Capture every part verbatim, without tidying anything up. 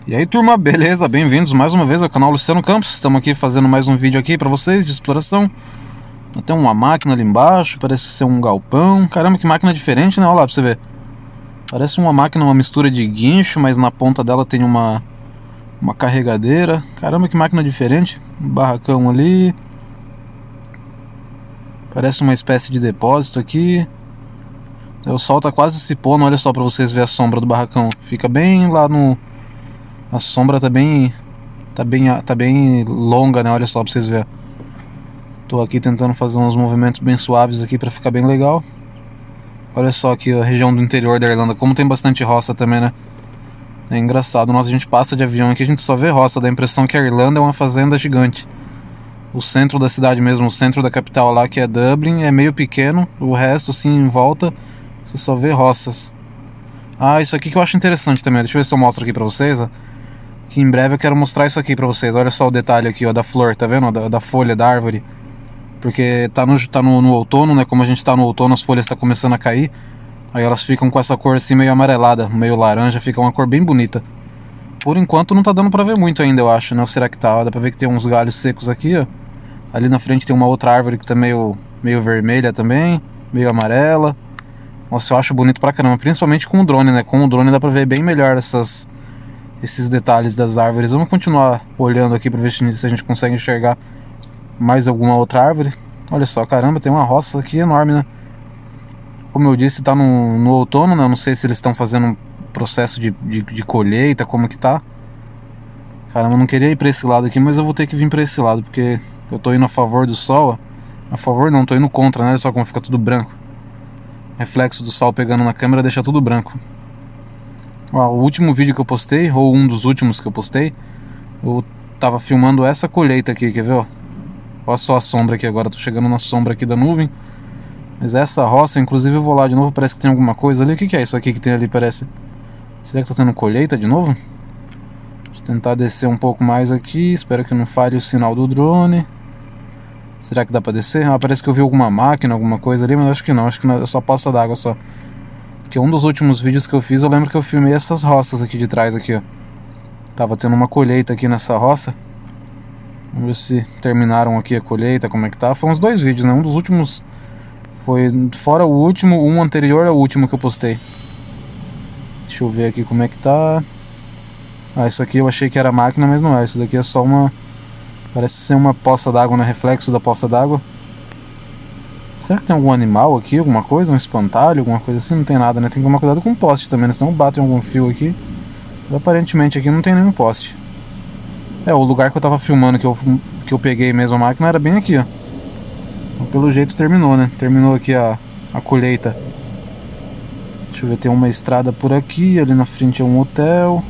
E aí, turma, beleza? Bem-vindos mais uma vez ao canal Luciano Campos. Estamos aqui fazendo mais um vídeo aqui para vocês de exploração. Tem uma máquina ali embaixo, parece ser um galpão. Caramba, que máquina diferente, né? Olha lá pra você ver. Parece uma máquina, uma mistura de guincho, mas na ponta dela tem uma uma carregadeira. Caramba, que máquina diferente. Um barracão ali. Parece uma espécie de depósito aqui. O sol tá quase se pondo, olha só pra vocês verem a sombra do barracão. Fica bem lá no... A sombra tá bem, tá bem, tá bem longa, né? Olha só pra vocês verem. Tô aqui tentando fazer uns movimentos bem suaves aqui pra ficar bem legal. Olha só aqui a região do interior da Irlanda, como tem bastante roça também, né? É engraçado, nossa, a gente passa de avião aqui, a gente só vê roça, dá a impressão que a Irlanda é uma fazenda gigante. O centro da cidade mesmo, o centro da capital lá, que é Dublin, é meio pequeno. O resto, assim, em volta, você só vê roças. Ah, isso aqui que eu acho interessante também, deixa eu ver se eu mostro aqui pra vocês, ó. Que em breve eu quero mostrar isso aqui pra vocês. Olha só o detalhe aqui, ó, da flor, tá vendo? Da, da folha, da árvore. Porque tá, no, tá no, no outono, né? Como a gente tá no outono, as folhas estão começando a cair. Aí elas ficam com essa cor assim meio amarelada, meio laranja, fica uma cor bem bonita. Por enquanto não tá dando pra ver muito ainda, eu acho, né? Ou será que tá? Ó, dá pra ver que tem uns galhos secos aqui, ó. Ali na frente tem uma outra árvore que tá meio, meio vermelha também, meio amarela. Nossa, eu acho bonito pra caramba, principalmente com o drone, né? Com o drone dá pra ver bem melhor essas... esses detalhes das árvores. Vamos continuar olhando aqui para ver se a gente consegue enxergar mais alguma outra árvore. Olha só, caramba, tem uma roça aqui enorme, né? Como eu disse, tá no, no outono, né? Eu não sei se eles estão fazendo um processo de, de, de colheita, como que tá. Caramba, eu não queria ir para esse lado aqui, mas eu vou ter que vir para esse lado, porque eu tô indo a favor do sol, ó. A favor não, tô indo contra, né? Olha só como fica tudo branco. Reflexo do sol pegando na câmera deixa tudo branco. Ó, o último vídeo que eu postei, ou um dos últimos que eu postei, eu tava filmando essa colheita aqui, quer ver, ó? Olha só a sombra aqui agora, tô chegando na sombra aqui da nuvem. Mas essa roça, inclusive eu vou lá de novo, parece que tem alguma coisa ali. O que que é isso aqui que tem ali, parece? Será que tá tendo colheita de novo? Deixa eu tentar descer um pouco mais aqui, espero que não falhe o sinal do drone. Será que dá pra descer? Ah, parece que eu vi alguma máquina, alguma coisa ali, mas acho que não, acho que é só poça d'água só. Porque um dos últimos vídeos que eu fiz, eu lembro que eu filmei essas roças aqui de trás aqui, ó. Tava tendo uma colheita aqui nessa roça. Vamos ver se terminaram aqui a colheita, como é que tá. Foi uns dois vídeos, né? Um dos últimos foi, fora o último, um anterior ao último que eu postei. Deixa eu ver aqui como é que tá. Ah, isso aqui eu achei que era máquina, mas não é. Isso daqui é só uma... Parece ser uma poça d'água, né? Reflexo da poça d'água. Será que tem algum animal aqui, alguma coisa? Um espantalho, alguma coisa assim? Não tem nada, né? Tem que tomar cuidado com o poste também, né? Senão bate em algum fio aqui. Mas, aparentemente aqui não tem nenhum poste. É, o lugar que eu tava filmando, que eu, que eu peguei mesmo a máquina, era bem aqui, ó. Então, pelo jeito terminou, né? Terminou aqui a, a colheita. Deixa eu ver, tem uma estrada por aqui. Ali na frente é um hotel.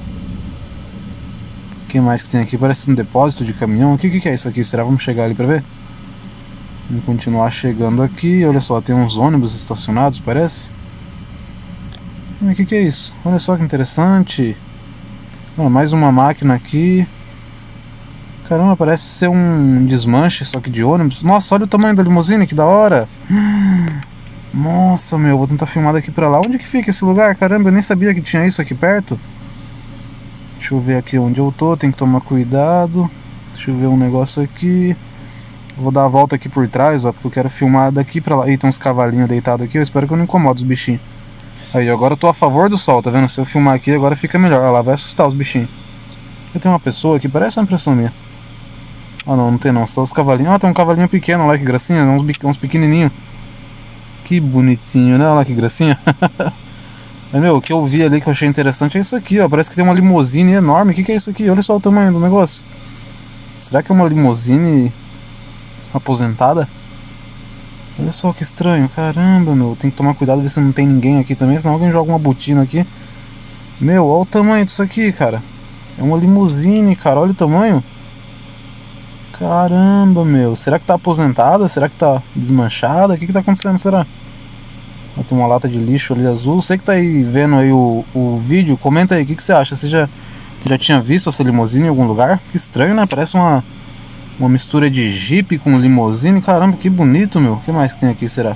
O que mais que tem aqui? Parece um depósito de caminhão. O que, que é isso aqui? Será? Vamos chegar ali pra ver? Vamos continuar chegando aqui. Olha só, tem uns ônibus estacionados, parece. O que que é isso? Olha só que interessante. Ah, mais uma máquina aqui. Caramba, parece ser um desmanche, só que de ônibus. Nossa, olha o tamanho da limusine, que da hora. Nossa, meu, vou tentar filmar daqui pra lá. Onde que fica esse lugar? Caramba, eu nem sabia que tinha isso aqui perto. Deixa eu ver aqui onde eu tô, tem que tomar cuidado. Deixa eu ver um negócio aqui. Vou dar a volta aqui por trás, ó, porque eu quero filmar daqui pra lá. Ih, tem uns cavalinhos deitados aqui, eu espero que eu não incomode os bichinhos. Aí, agora eu tô a favor do sol, tá vendo? Se eu filmar aqui, agora fica melhor. Olha lá, vai assustar os bichinhos. Eu tenho uma pessoa aqui, parece uma impressão minha. Ah, não, não tem não, só os cavalinhos. Ah, tem um cavalinho pequeno lá, que gracinha, uns, uns pequenininhos. Que bonitinho, né? Olha lá que gracinha. Mas, meu, o que eu vi ali que eu achei interessante é isso aqui, ó. Parece que tem uma limusine enorme. O que que é isso aqui? Olha só o tamanho do negócio. Será que é uma limusine aposentada? Olha só que estranho, caramba, meu. Tem que tomar cuidado, ver se não tem ninguém aqui também, senão alguém joga uma botina aqui. Meu, olha o tamanho disso aqui, cara. É uma limusine, cara, olha o tamanho. Caramba, meu. Será que tá aposentada? Será que tá desmanchada? O que que tá acontecendo, será? Tem uma lata de lixo ali azul. Você que tá aí vendo aí o, o vídeo, comenta aí, o que que você acha? Você já, já tinha visto essa limusine em algum lugar? Que estranho, né? Parece uma... Uma mistura de Jeep com limousine. Caramba, que bonito, meu. O que mais que tem aqui, será?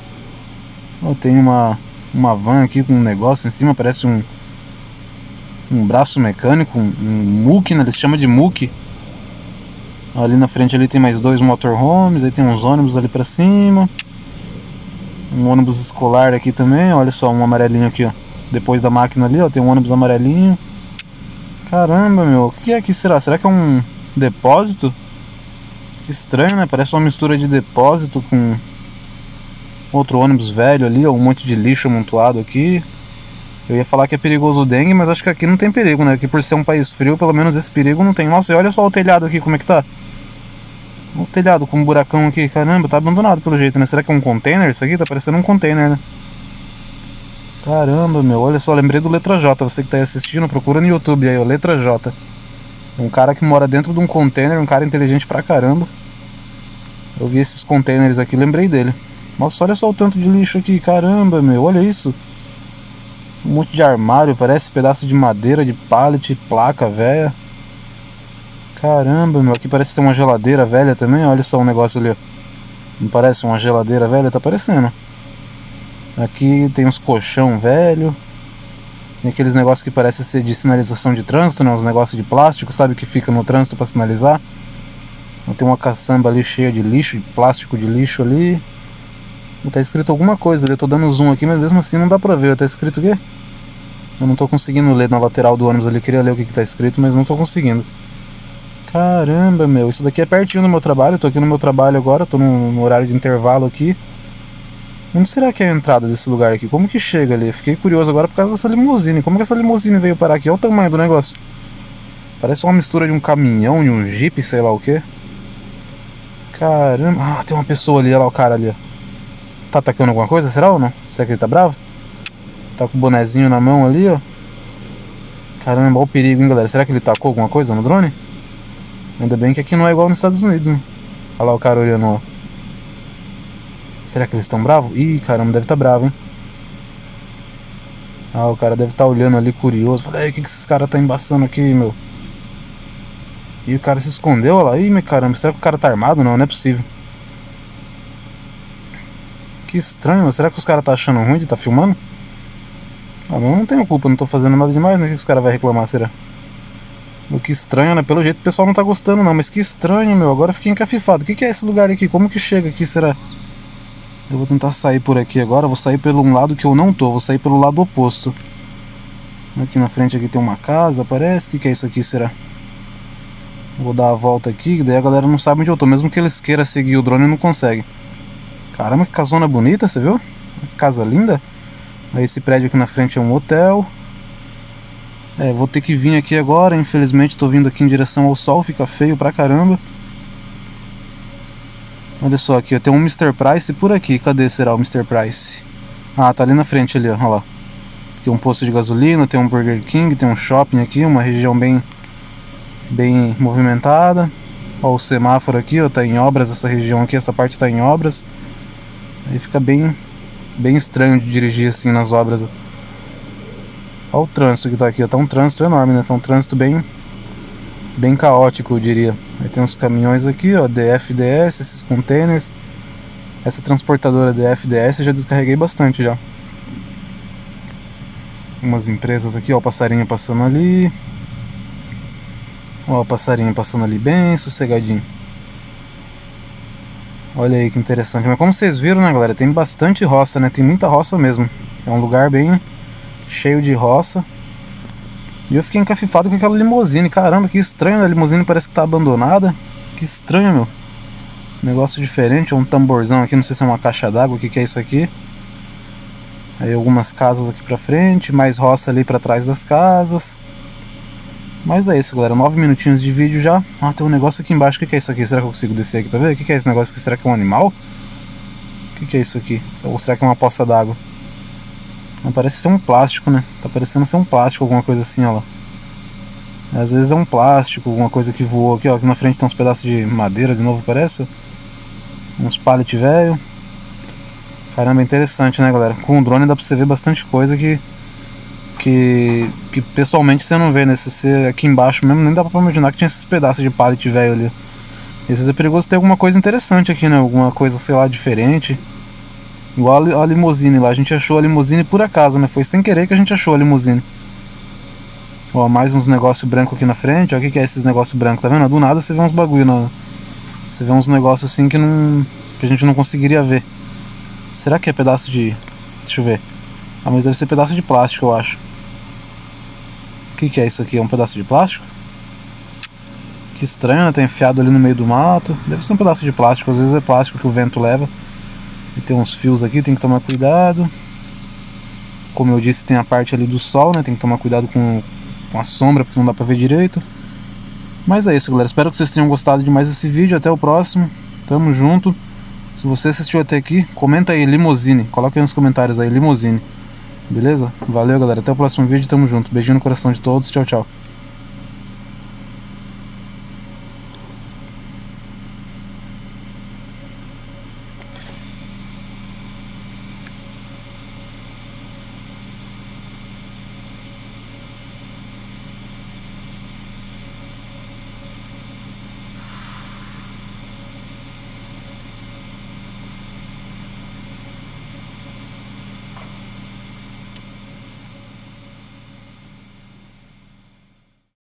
Oh, tem uma, uma van aqui com um negócio em cima. Parece um, um braço mecânico, um, um muque, né? Eles chamam de muque. Ali na frente ali tem mais dois motorhomes, aí tem uns ônibus ali pra cima. Um ônibus escolar aqui também, olha só, um amarelinho aqui, ó. Depois da máquina ali, ó, tem um ônibus amarelinho. Caramba, meu, o que é aqui será? Será que é um depósito? Estranho, né? Parece uma mistura de depósito com outro ônibus velho ali, ó, um monte de lixo amontoado aqui. Eu ia falar que é perigoso o dengue, mas acho que aqui não tem perigo, né? Aqui por ser um país frio, pelo menos esse perigo não tem. Nossa, e olha só o telhado aqui, como é que tá? O telhado com um buracão aqui, caramba, tá abandonado pelo jeito, né? Será que é um container isso aqui? Tá parecendo um container, né? Caramba, meu, olha só, lembrei do Letra J. Você que tá aí assistindo, procura no YouTube aí, ó, Letra J. Um cara que mora dentro de um container, um cara inteligente pra caramba. Eu vi esses containers aqui, lembrei dele. Nossa, olha só o tanto de lixo aqui, caramba, meu, olha isso. Um monte de armário, parece pedaço de madeira, de pallet, placa velha. Caramba, meu, aqui parece ter uma geladeira velha também, olha só um negócio ali, ó. Não parece uma geladeira velha? Tá parecendo. Aqui tem uns colchão velho. Tem aqueles negócios que parecem ser de sinalização de trânsito, né? Uns negócios de plástico, sabe, que fica no trânsito pra sinalizar. Tem uma caçamba ali cheia de lixo, de plástico de lixo ali. Tá escrito alguma coisa ali, eu tô dando zoom aqui, mas mesmo assim não dá pra ver. Tá escrito o quê? Eu não tô conseguindo ler na lateral do ônibus ali, queria ler o que que tá escrito, mas não tô conseguindo. Caramba, meu, isso daqui é pertinho do meu trabalho, eu tô aqui no meu trabalho agora, tô no, no horário de intervalo aqui. Onde será que é a entrada desse lugar aqui? Como que chega ali? Fiquei curioso agora por causa dessa limusine. Como que essa limusine veio parar aqui? Olha o tamanho do negócio. Parece uma mistura de um caminhão, de um jeep, sei lá o que. Caramba. Ah, tem uma pessoa ali, olha lá o cara ali, ó. Tá atacando alguma coisa, será ou não? Será que ele tá bravo? Tá com o bonezinho na mão ali, ó. Caramba, olha o perigo, hein, galera. Será que ele tacou alguma coisa no drone? Ainda bem que aqui não é igual nos Estados Unidos, né? Olha lá o cara olhando, ó. Será que eles estão bravos? Ih, caramba, deve estar bravo, hein? Ah, o cara deve estar olhando ali, curioso. Falei, o que que esses caras tá embaçando aqui, meu? E o cara se escondeu, olha lá. Ih, meu caramba, será que o cara tá armado? Não, não é possível. Que estranho, mas será que os caras tá achando ruim de estar tá filmando? Ah, mas eu não tenho culpa, não tô fazendo nada demais, né? O que os caras vão reclamar, será? O que estranho, né? Pelo jeito o pessoal não tá gostando, não. Mas que estranho, meu. Agora eu fiquei encafifado. O que que é esse lugar aqui? Como que chega aqui, será? Eu vou tentar sair por aqui agora. Vou sair pelo um lado que eu não tô. Vou sair pelo lado oposto. Aqui na frente aqui tem uma casa, parece. O que que é isso aqui, será? Vou dar a volta aqui, daí a galera não sabe onde eu tô. Mesmo que eles queiram seguir o drone, não consegue. Caramba, que casona bonita, você viu? Que casa linda. Aí esse prédio aqui na frente é um hotel. É, vou ter que vir aqui agora. Infelizmente tô vindo aqui em direção ao sol. Fica feio pra caramba. Olha só aqui, ó, tem um mister Price por aqui. Cadê será o mister Price? Ah, tá ali na frente ali, ó, olha lá. Tem um posto de gasolina, tem um Burger King, tem um shopping aqui, uma região bem bem movimentada. Ó, o semáforo aqui, ó, tá em obras essa região aqui, essa parte tá em obras. Aí fica bem bem estranho de dirigir assim nas obras. Ó. Olha o trânsito que tá aqui, ó, tá um trânsito enorme, né? Tá um trânsito bem bem caótico, eu diria. Aí tem uns caminhões aqui, ó, D F D S, esses containers. Essa transportadora D F D S eu já descarreguei bastante já. Umas empresas aqui, ó, o passarinho passando ali. Ó, o passarinho passando ali bem sossegadinho. Olha aí que interessante. Mas como vocês viram, né, galera, tem bastante roça, né? Tem muita roça mesmo. É um lugar bem cheio de roça. E eu fiquei encafifado com aquela limusine. Caramba, que estranho, a limusine parece que tá abandonada. Que estranho, meu. Negócio diferente, é um tamborzão aqui, não sei se é uma caixa d'água, o que que é isso aqui. Aí algumas casas aqui pra frente, mais roça ali pra trás das casas. Mas é isso, galera, nove minutinhos de vídeo já. Ah, tem um negócio aqui embaixo, o que que é isso aqui? Será que eu consigo descer aqui pra ver? O que que é esse negócio aqui? Será que é um animal? O que que é isso aqui? Ou será que é uma poça d'água? Não, parece ser um plástico, né? Tá parecendo ser um plástico, alguma coisa assim, ó lá. Às vezes é um plástico, alguma coisa que voou aqui, ó. Aqui na frente tem uns pedaços de madeira de novo, parece. Uns pallet velho. Caramba, é interessante, né, galera? Com o drone dá pra você ver bastante coisa que que, que pessoalmente você não vê, né? Se você aqui embaixo mesmo, nem dá pra imaginar que tinha esses pedaços de pallet velho ali. E às vezes é perigoso ter alguma coisa interessante aqui, né? Alguma coisa, sei lá, diferente. Igual a limusine lá, a gente achou a limusine por acaso, né? Foi sem querer que a gente achou a limusine. Ó, mais uns negócios brancos aqui na frente. Ó, o que, que é esses negócios brancos? Tá vendo? Do nada você vê uns bagulho. Não. Você vê uns negócios assim que, não, que a gente não conseguiria ver. Será que é pedaço de... Deixa eu ver. Ah, mas deve ser pedaço de plástico, eu acho. O que, que é isso aqui? É um pedaço de plástico? Que estranho, né? Tá enfiado ali no meio do mato. Deve ser um pedaço de plástico. Às vezes é plástico que o vento leva. E tem uns fios aqui, tem que tomar cuidado. Como eu disse, tem a parte ali do sol, né? Tem que tomar cuidado com, com a sombra, porque não dá pra ver direito. Mas é isso, galera. Espero que vocês tenham gostado de mais esse vídeo. Até o próximo. Tamo junto. Se você assistiu até aqui, comenta aí, limousine. Coloca aí nos comentários aí, limousine. Beleza? Valeu, galera. Até o próximo vídeo. Tamo junto. Beijinho no coração de todos. Tchau, tchau.